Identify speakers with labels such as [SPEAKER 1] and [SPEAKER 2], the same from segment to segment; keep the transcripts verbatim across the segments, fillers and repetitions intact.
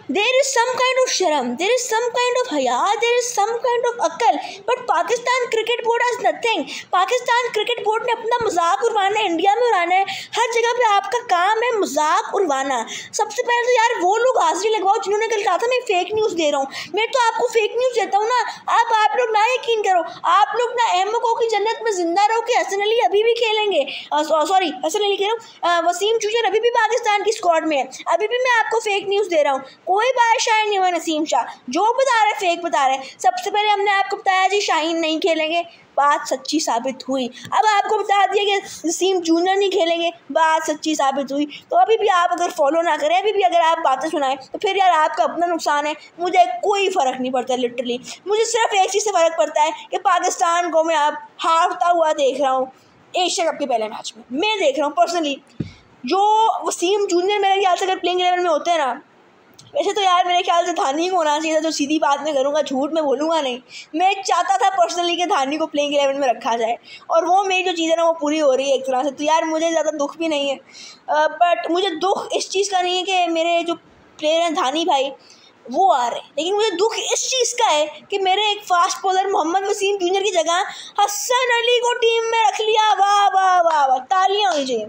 [SPEAKER 1] There is some kind of शर्म, there is some kind of हया, there is some kind of अक्ल, but Pakistan cricket board has nothing. Pakistan cricket board ने अपना मजाक उड़वाना है, India में उड़ाना है, हर जगह पे आपका काम है मजाक उड़वाना। सबसे पहले तो यार वो लोग हाजिरी लगवाओ जिन्होंने कल कहा था मैं फेक न्यूज़ दे रहा हूँ। मैं तो आपको फेक न्यूज़ देता हूँ ना, आप आप लोग ना यकीन करो, आप लोग ना एमको की जन्नत में जिंदा रहो कि हसन अली अभी भी खेलेंगे, सॉरी हसन अली कह रहा हूँ, वसीम जूनियर अभी भी पाकिस्तान की स्क्वाड में है, अभी भी मैं आपको फेक न्यूज़ दे रहा हूँ। कोई बादशाह नहीं हुआ नसीम शाह, जो बता रहे फेक बता रहे। सबसे पहले हमने आपको बताया जी शाहीन नहीं खेलेंगे, बात सच्ची साबित हुई। अब आपको बता दिया कि नसीम जूनियर नहीं खेलेंगे, बात सच्ची साबित हुई। तो अभी भी आप अगर फॉलो ना करें, अभी भी अगर आप बातें सुनाएं, तो फिर यार आपका अपना नुकसान है, मुझे कोई फ़र्क नहीं पड़ता। लिटरली मुझे सिर्फ एक चीज़ से फ़र्क पड़ता है कि पाकिस्तान को मैं अब हारता हुआ देख रहा हूँ एशिया कप के पहले मैच में। मैं देख रहा हूँ पर्सनली, जो वसीम जूनियर मेरे ख्याल से अगर प्लेइंग इलेवन में होते हैं ना, वैसे तो यार मेरे ख्याल से धानी को होना चाहिए था, जो सीधी बात मैं करूँगा, झूठ में बोलूँगा नहीं। मैं चाहता था पर्सनली कि धानी को प्लेइंग इलेवन में रखा जाए, और वो मेरी जो चीज़ है ना वो पूरी हो रही है एक तरह से। तो यार मुझे ज़्यादा दुख भी नहीं है, बट मुझे दुख इस चीज़ का नहीं है कि मेरे जो प्लेयर हैं धानी भाई वो आ रहे हैं, लेकिन मुझे दुख इस चीज़ का है कि मेरे एक fast bowler Mohammad Wasim junior की जगह हसन अली को टीम में रख लिया। वाह वाह वाह वाह, तालियां होनी चाहिए,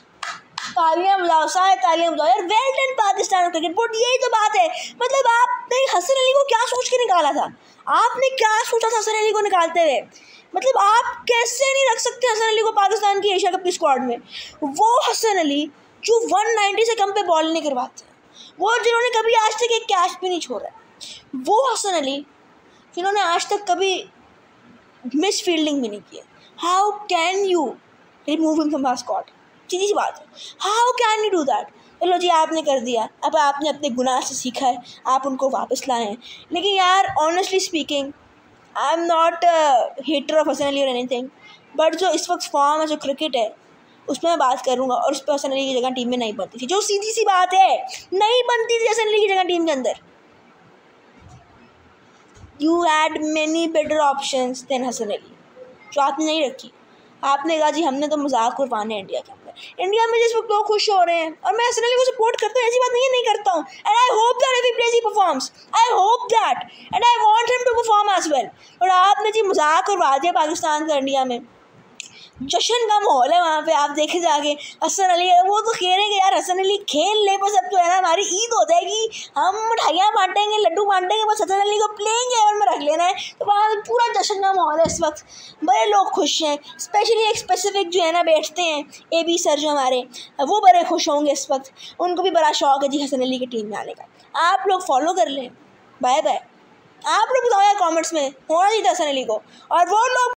[SPEAKER 1] तालियां बजाओ, सारे तालियां बजाओ यार। Well done Pakistan cricket board, यही तो बात है। मतलब आपने हसन अली को क्या सोच के निकाला था, आपने क्या सोचा था हसन अली को निकालते हुए? मतलब आप कैसे नहीं रख सकते हसन अली को पाकिस्तान की एशिया कप की स्क्वाड में? वो हसन अली जो एक सौ नब्बे से कम पे बॉल नहीं करवाते, वो जिन्होंने कभी आज तक एक कैच भी नहीं छोड़ा, वो हसन अली जिन्होंने आज तक कभी मिस फील्डिंग भी नहीं की। How can you remove him from our squad? सीधी सी बात है, how can you do that? चलो जी आपने कर दिया, अब आपने अपने गुनाह से सीखा है, आप उनको वापस लाए हैं। लेकिन यार honestly speaking, I am not hater of Hasan Ali और एनीथिंग, बट जो इस वक्त फॉर्म है, जो क्रिकेट है, उसमें मैं बात करूँगा, और उस पर हसन अली की जगह टीम में नहीं बनती थी। जो सीधी सी बात है, नहीं बनती थी हसन अली की जगह टीम के अंदर। You had many better options than Hasan Ali, जो आपने नहीं रखी। आपने कहा जी हमने तो मजाक उड़वाने हैं इंडिया के अंदर। इंडिया में जिस वक्त लोग खुश हो रहे हैं, और मैं हसन अली को सपोर्ट करता हूँ, ऐसी बात नहीं है नहीं करता हूँ, and I hope that every player he performs, I hope that and I want him to perform as well. और आपने जी मजाक उड़वा दिया पाकिस्तान का इंडिया में। जश्न का माहौल है वहाँ पे, आप देखे जाके हसन अली वो तो कह रहे हैं कि यार हसन अली खेल ले, बस अब तो है ना हमारी ईद हो जाएगी, हम मिठाइयाँ बांटेंगे, लड्डू बांटेंगे, बस हसन अली को प्लेइंग इलेवन में रख लेना है। तो वहाँ पे पूरा जश्न का माहौल है इस वक्त, बड़े लोग खुश हैं। स्पेशली एक स्पेसिफिक जो है ना बैठते हैं ए बी सर जो हमारे, वो बड़े खुश होंगे इस वक्त, उनको भी बड़ा शौक है जी हसन अली की टीम में आने का। आप लोग फॉलो कर लें, बाय बाय। आप लोग बताओ यार कॉमेंट्स में, होना चाहिए था हसन अली को, और वो लोग